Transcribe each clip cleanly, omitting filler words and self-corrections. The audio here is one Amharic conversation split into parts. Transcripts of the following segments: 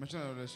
መቼ ነው ለሽ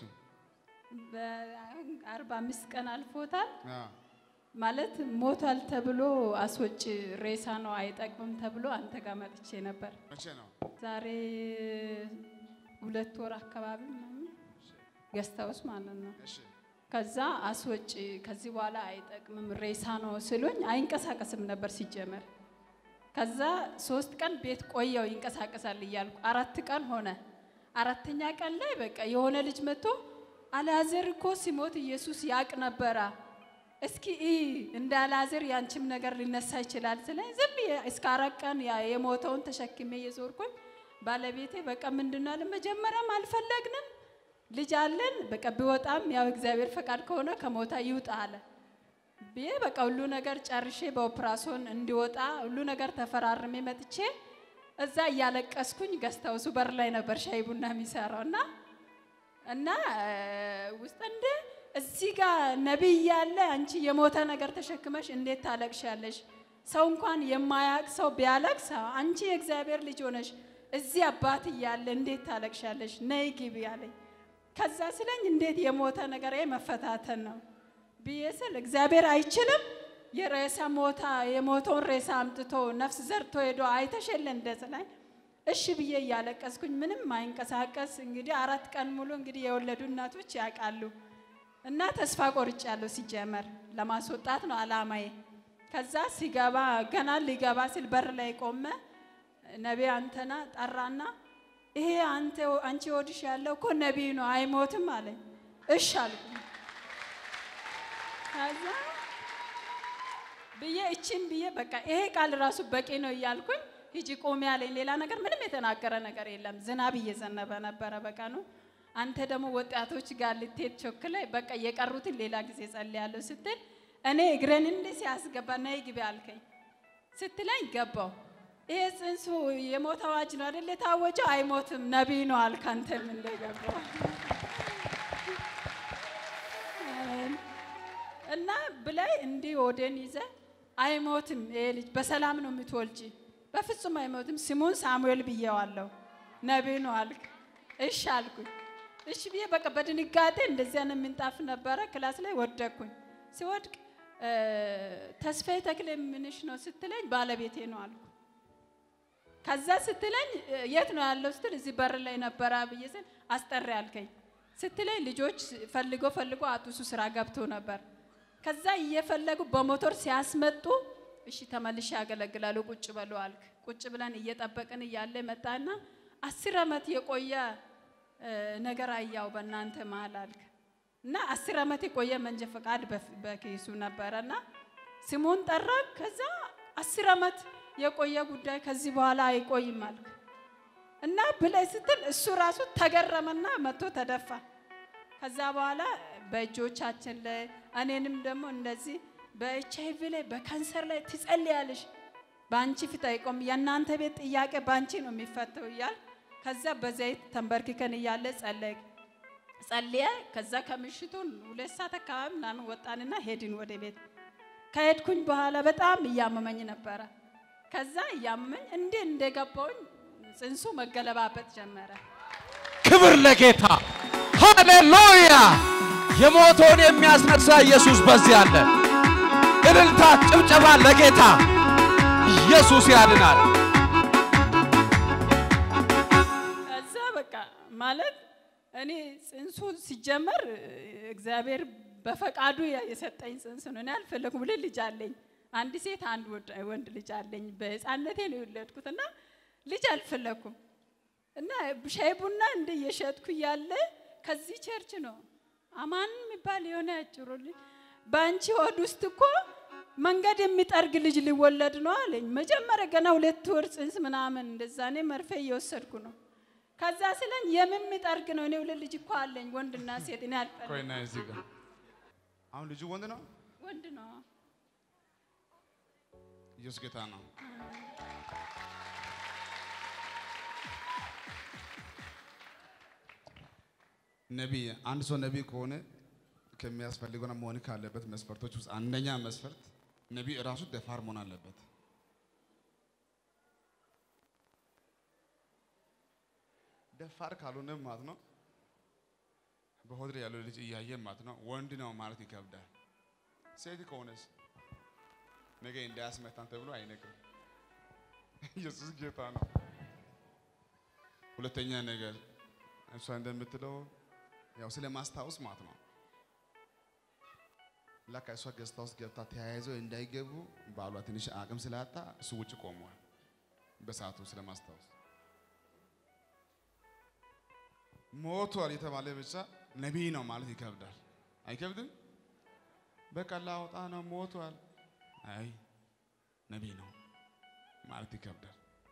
በ45 ቀን አልፎታል ማለት ሞቷል ተብሎ አስወጭ ሬሳ ነው አይጠቅምም ተብሎ አንተ ጋር መጥቼ ነበር መቼ ነው ዛሬ 2 ወር አካባቢ ገስታውስ ማለት ነው እሺ ከዛ አስወጭ ከዚህ በኋላ አይጠቅምም ሬሳ ነው ስሉኝ አይንቀሳቀስም ነበር ሲጀመር ከዛ 3 ቀን ቤት ቆየው ይንቀሳቀሳል ይያልኩ 4 ቀን ሆነ አራተኛ ቀን ላይ በቃ የሆነ ልጅ መጥቶ አልዓዛር እኮ ሲሞት ኢየሱስ ያቅ ነበር እስኪ እንደ አልዓዛር ያንቺም ነገር ሊነሳ ይችላል ስለዚህ ዝም እስከ 4 ቀን የሞተውን ተሸክሜ የዞርኩኝ ባለቤቴ በቃ ምንድነው ለመጀመሪያም አልፈለግንም ልጅ አለን በቃ ቢወጣም ያው እግዚአብሔር ፈቃድ ከሆነ ከሞታ ይውጣ አለ በቃ ሁሉ ነገር ጨርሼ በኦፕራሲዮን እንዲወጣ ሁሉ ነገር ተፈራርሜ መጥቼ እዛ ያለቀስኩኝ ገስታው ሱበር ላይ ነበር ሻይ ቡና የሚሰራውና እና ውስጥ እንደ እዚህ ጋር ነብይ ያለ አንቺ የሞተ ነገር ተሸክመሽ እንዴት ታለቅሻለሽ ሰው እንኳን የማያቅ ሰው ቢያለቅስ አንቺ የእግዚአብሔር ልጅ ሆነሽ እዚህ አባት ያለ እንዴት ታለቅሻለሽ ነይ ግቢ ያለኝ ከዛ ስለኝ እንዴት የሞተ ነገር መፈታተን ነው ቢየሰል እግዚአብሔር አይችልም የሬሳ ሞታ የሞተውን ሬሳ አምጥቶ ነፍስ ዘርቶ ሄዶ አይተሸለ እንደሰላይ እሺ ብዬ ያለቀስኩኝ ምንም ማይንቀሳቀስ እንግዲህ 4 ቀን ሙሉ እንግዲህ የወለዱ እናቶች ያቃሉ እና ተስፋ ቆርጫለሁ ሲጀመር ለማስወጣት ነው አላማዬ ከዛ ሲገባ ገና ሊገባ ሲል በር ላይ ቆመ ነብይ አንተና ጠራና ይሄ አንቺ ወድሽ ያለው እኮ ነብይ ነው አይሞትም አለኝ እሺ አልኩኝ ከዛ ብዬ እቺን ብዬ በቃ ይሄ ቃል ራሱ በቂ ነው ይያልኩኝ ሂጂ ቆሚ ያለኝ ሌላ ነገር ምንም የተናገረ ነገር የለም ዝናብ እየዘነበ ነበር በቃ ነው አንተ ደግሞ ወጣቶች ጋር ልትሄድ ቾክለ በቃ የቀሩትን ሌላ ጊዜ ጸልያለሁ ስትል እኔ እግረን እንደ ሲያስገባ ነይ ግቢ አልከኝ ስትለኝ ገባው ይሄ ጽንሱ የሞተው አጅ ነው አይደል የታወጀው አይሞትም ነብይ ነው አልካንተም እንደገባው እና ብላይ እንዲ ወደን ይዘ አይሞትም ይሄ ልጅ በሰላም ነው የምትወልጂ በፍጹም አይሞትም ስሙን ሳሙኤል ብየዋለሁ ነብይ ነው አልክ እሺ አልኩኝ እሺ ብዬ በቃ በድንጋጤ እንደዚህ አይነት ምንጣፍ ነበር ክላስ ላይ ወደኩኝ ሲወድቅ ተስፋዬ ተክለ ምንሽ ነው ስትለኝ ባለቤቴ ነው አልኩ ከዛ ስትለኝ የት ነው ያለው ስትል እዚህ በር ላይ ነበር አብየሰን አስጠራ ያልከኝ ስትለኝ ልጆች ፈልጎ አጡሱ ስራ ገብቶ ነበር ከዛ እየፈለጉ በሞተር ሲያስመጡ እሺ ተመልሼ ያገለግላሉ ቁጭ በሉ አልክ ቁጭ ብለን እየጠበቅን ያለ መጣና 10 አመት የቆየ ነገር አያው በእናንተ መሃል አልክ እና 10 አመት የቆየ መንጀ ፈቃድ በኬሱ ነበርና ስሙን ጠራ ከዛ 10 አመት የቆየ ጉዳይ ከዚህ በኋላ አይቆይም አልክ እና ብለይ ስትል እሱ ራሱ ተገረመና መጥቶ ተደፋ ከዛ በኋላ በእጆቻችን ላይ እኔንም ደግሞ እንደዚህ በኤችአይቪ ላይ በካንሰር ላይ ትጸልያለሽ ባንቺ ፊት አይቆም የናንተ ቤት ጥያቄ ባንቺ ነው የሚፈተው ይያል ከዛ በዘይት ተንበርክከን ይያለ ጸልየ ከዛ ከምሽቱን 2 ሰዓት አካባቢ ምናምን ወጣንና ሄድን ወደ ቤት ከሄድኩኝ በኋላ በጣም ያመመኝ ነበር ከዛ ያመመኝ እንደገባውኝ ጽንሱ መገለባበት ጀመረ ክብር ለጌታ ሃሌሉያ የሞተውን የሚያስነሳ ኢየሱስ በዚህ አለ እልልታ ጭብጨባ ለጌታ ኢየሱስ ያድናል ከዛ በቃ ማለት እኔ ጽንሱ ሲጀመር እግዚአብሔር በፈቃዱ የሰጠኝ ጽንስ ነው እኔ አልፈለኩም ልጅ አለኝ አንድ ሴት አንድ ወንድ ልጅ አለኝ በህፃንነቴ ነው የወለድኩትና ልጅ አልፈለኩም እና ሻይ ቡና እንደ የሸጥኩ ያለ ከዚህ ቸርች ነው አማን የሚባል የሆነ ያጭሩልኝ ባንቺ ሆድ ውስጥ እኮ መንገድ የሚጠርግ ልጅ ሊወለድ ነው አለኝ መጀመሪያ ገና 2 ወር ጽንስ ምናምን እንደዛኔ መርፌ እየወሰድኩ ነው ከዛ ስለኝ የሚጠርግ ነው እኔ ልጅ እኮ አለኝ ወንድና ሴት እኔ አልፈለኩም ቆይና እዚህ ጋር አሁን ልጅ ወንድ ነው ኢየሱስ ጌታ ነው ነብይ አንድ ሰው ነብይ ከሆነ ከሚያስፈልገውና መሆን ካለበት መስፈርቶች ውስጥ አንደኛ መስፈርት ነብይ ራሱ ደፋር መሆን አለበት ደፋር ካልሆነ ማለት ነው በሆድር ያለው ልጅ እያየ ማለት ነው ወንድ ነው ማለት ይከብዳል ሴት ከሆነስ ነገ እንዳያስመታን ተብሎ አይነግርም ኢየሱስ ጌታ ነው ሁለተኛ ነገር እሷ እንደምትለው ያው ስለማስታወስ ማለት ነው ለካ እሷ ገስታውስ ገብታ ተያይዘው እንዳይገቡ ባሏ ትንሽ አቅም ስላጣ እሱ ውጭ ቆሟል በሰዓቱ ስለማስታወስ ሞቷል የተባለ ብቻ ነብይ ነው ማለት ይከብዳል አይከብድም በቃ ላውጣ ነው ሞቷል አይ ነብይ ነው ማለት ይከብዳል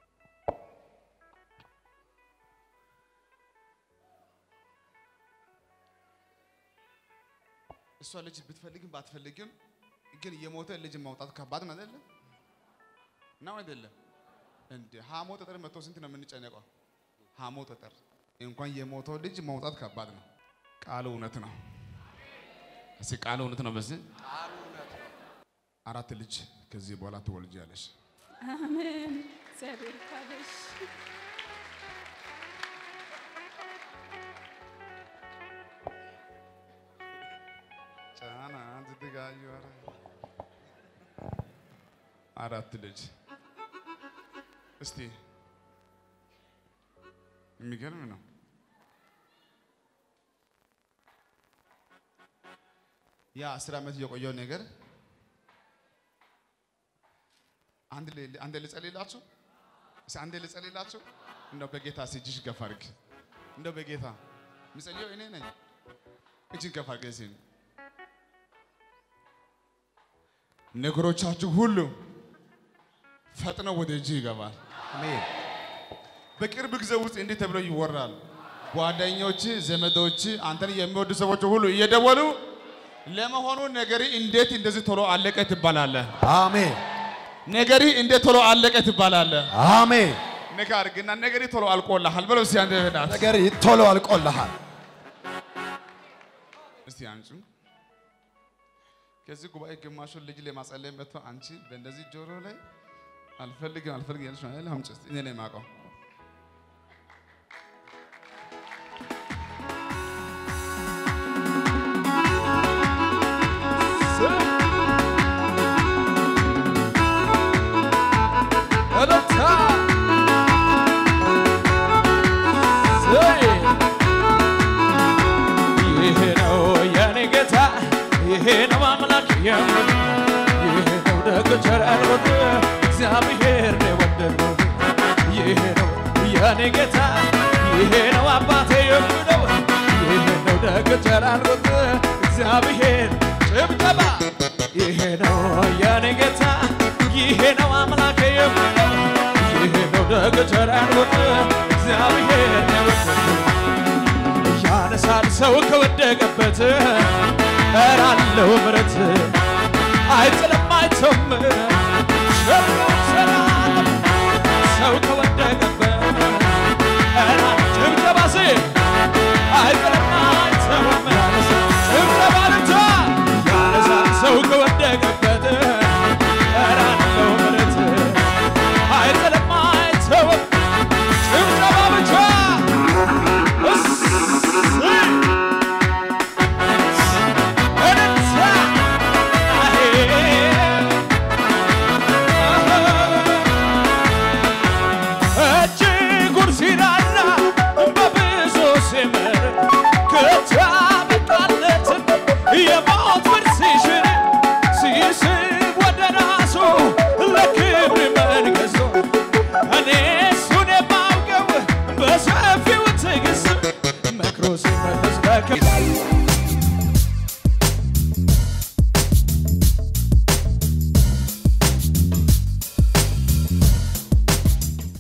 እሷ ልጅ ብትፈልግም ባትፈልግም ግን የሞተ ልጅ ማውጣት ከባድ ነው አይደል ነው አይደል እንዴ ሃሞ ተጠር መቶ ስንት ነው የምንጨነቀው ሃሞ ተጠር እንኳን የሞተው ልጅ ማውጣት ከባድ ነው ቃሉ እውነት ነው እሺ ቃሉ እውነት ነው በዚህ ቃሉ እውነት ነው አራት ልጅ ከዚህ በኋላ ትወልጃለሽ አሜን እግዚአብሔር ካለሽ ጫና ዝድጋዩራ አራት ልጅ እስቲ የሚገርም ነው ያ 10 ዓመት የቆየው ነገር አንድ ልጸልይላችሁ አንድ ልጸልይላችሁ እንደው በጌታ ሲጅሽ ገፋርክ እንደው በጌታ ምጸልየው እኔ ነኝ እጅ ገፋርክ እዚህ ነገሮቻችሁ ሁሉ ፈጥነው ወደ እጅ ይገባል አሜን በቅርብ ጊዜ ውስጥ እንዴት ተብሎ ይወራል ጓደኞች ዘመዶች አንተን የሚወዱ ሰዎች ሁሉ እየደወሉ ለመሆኑ ነገሪ እንዴት እንደዚህ ቶሎ አለቀ ትባላለህ አሜን ነገሪ እንዴት ቶሎ አለቀ ትባላለህ አሜን ነካርግና ነገሪ ቶሎ አልቆልሃል ብለው እስቲ አንተ ሄዳት ነገሪ ቶሎ አልቆልሃል እስቲ አንቺ ከዚህ ጉባኤ ግማሹ ልጅ ለማጸለይ መጥቶ አንቺ በእንደዚህ ጆሮ ላይ አልፈልግም ያልሽ ነው አይደል አምጪ እኔ ነኝ ማቀው ይሄ ነው አምላክ የምል ይሄ ነው ደግ ቸር አልወድ እግዚአብሔር ነው ወደደው ይሄ ነው የኔ ጌታ ይሄ ነው አባቴ የምለው ይሄ ነው ደግ ቸር አልወድ እግዚአብሔር ጭብጨባ ይሄ ነው የኔ ጌታ ይሄ ነው አምላክ የምለው ይሄ ነው ደግ ቸር አልወድ እግዚአብሔር ነው ወደደው ያነሳል ሰው ከወደቀበት እራለው ምረት አይጥልም አይተውም